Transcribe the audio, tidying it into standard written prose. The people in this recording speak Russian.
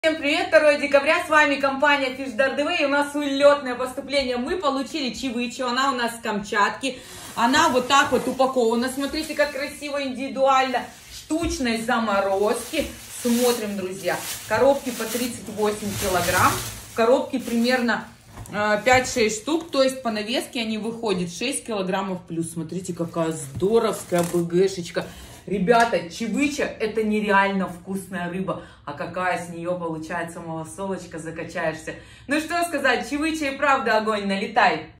Всем привет, 2 декабря, с вами компания Fish Dardeway, и у нас улетное поступление. Мы получили чевычу, она у нас с Камчатки, она вот так вот упакована, смотрите, как красиво, индивидуально, штучной заморозки. Смотрим, друзья, коробки по 38 килограмм, в коробке примерно 5-6 штук, то есть по навеске они выходят 6 килограммов плюс. Смотрите, какая здоровская БГшечка. Ребята, чевыча — это нереально вкусная рыба, а какая с нее получается малосолочка, закачаешься. Ну что сказать, чевыча и правда огонь, налетай!